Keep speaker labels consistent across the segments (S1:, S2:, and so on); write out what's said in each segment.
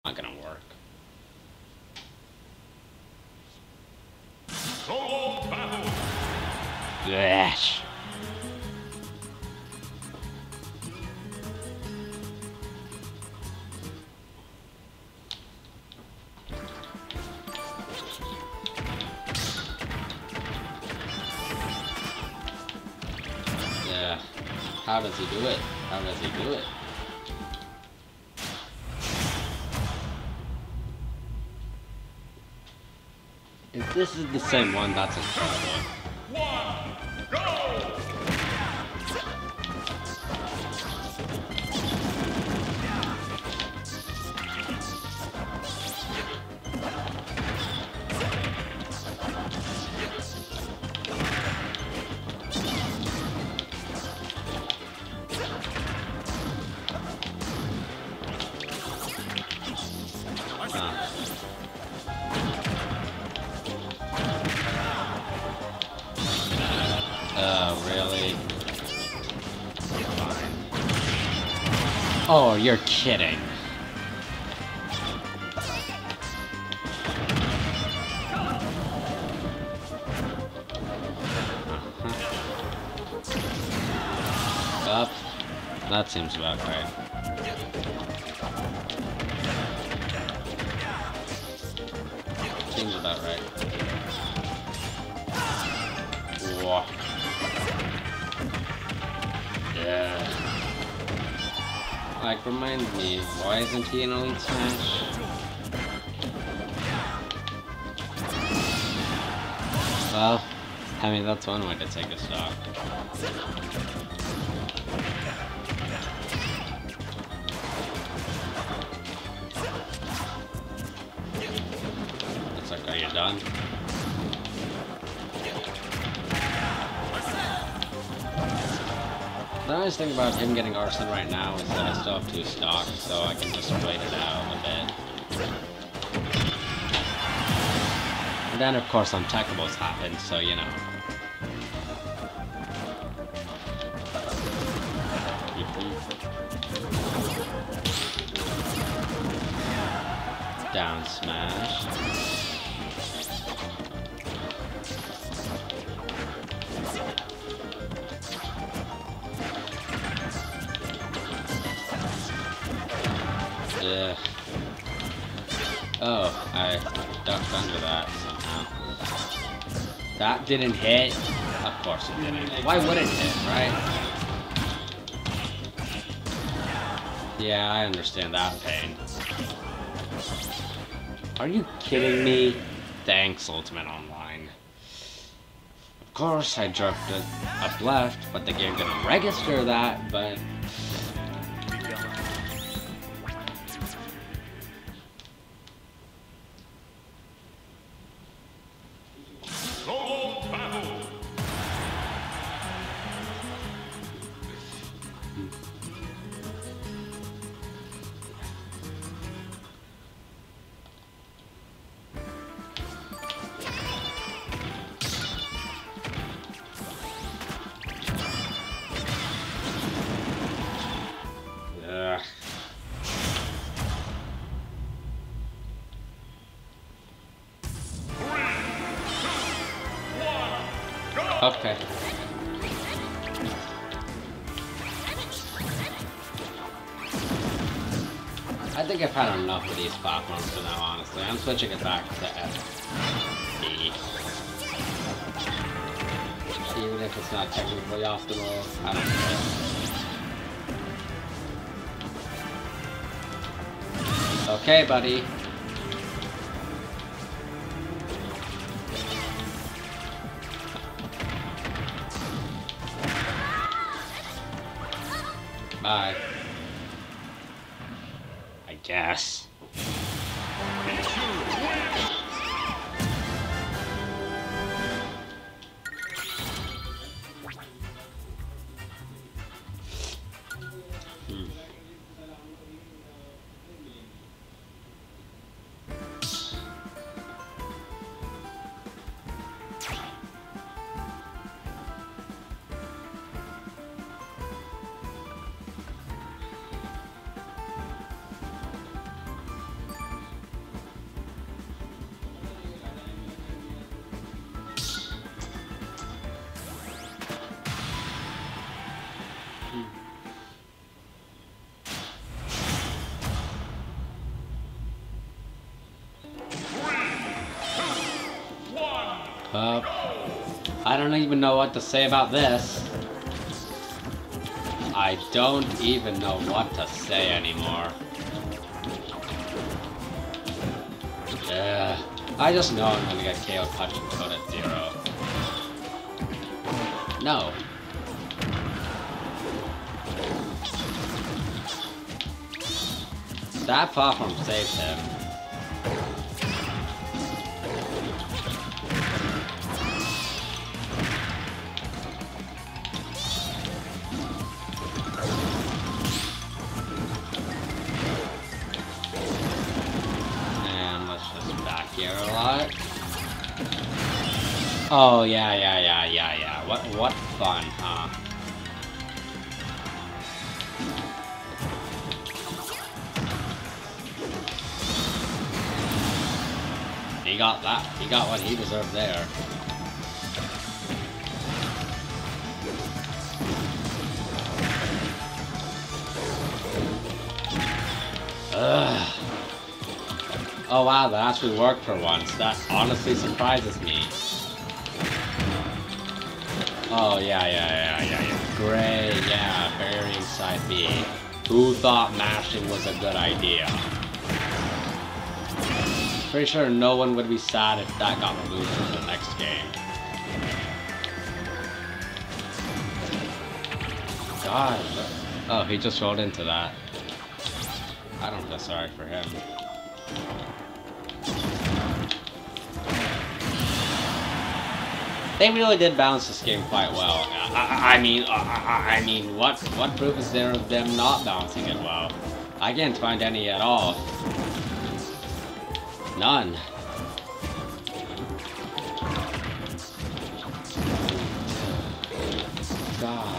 S1: Not gonna work.
S2: Solo battle.
S1: Yes. Yeah. How does he do it? How does he do it? If this is the same one, that's incredible.
S2: One, go!
S1: Oh, really? Oh, you're kidding. Up. That seems about right. Seems about right. Whoa. Yeah. Like, remind me, why isn't he in Elite Smash? Well, I mean, that's one way to take a stock. It's like, are you done? The nice thing about him getting Arson right now is that I still have 2 stocks, so I can just wait it out a bit. And then, of course, Untechtables happen, so, you know. Down smash. Yeah. Oh, I ducked under that somehow. That didn't hit? Of course it didn't. Why would it hit, right? Yeah, I understand that pain. Are you kidding me? Thanks, Ultimate Online. Of course, I jerked it up left, but the game didn't register that, but...
S2: Solo battle.
S1: Ugh. Okay. I think I've had enough of these platforms for now, honestly. I'm switching it back to F. B. Even if it's not technically optimal, I don't care. Okay, buddy. Bye. I guess. I don't even know what to say about this. I don't even know what to say anymore. Yeah, I just know I'm gonna get KO touch and code at 0. No. That platform saved him. And let's just back here a lot. Oh yeah. What fun, huh? He got that. He got what he deserved there. Ugh. Oh wow, that actually worked for once. That honestly surprises me. Oh yeah. Great, yeah, burying side B. Who thought mashing was a good idea? Pretty sure no one would be sad if that got removed from the next game. God. Oh, he just rolled into that. I don't feel sorry for him. They really did balance this game quite well. I mean, what proof is there of them not balancing it well? I can't find any at all. None. God.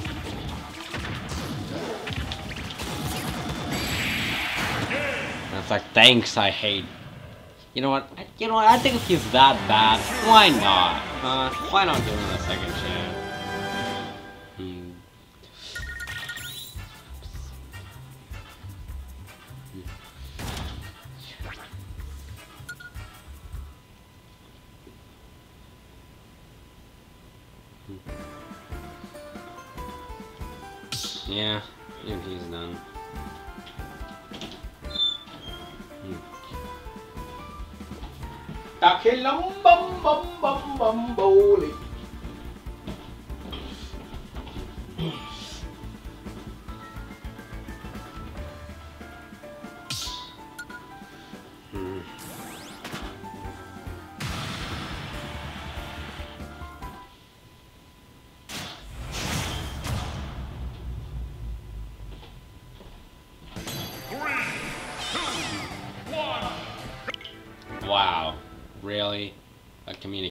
S1: And it's like, thanks, I hate. You know what? I think if he's that bad, why not? Why not give him a second chance? Yeah, even he's done.
S3: Takilum bum bum bum bum bowling.
S1: Wow, really? A communication.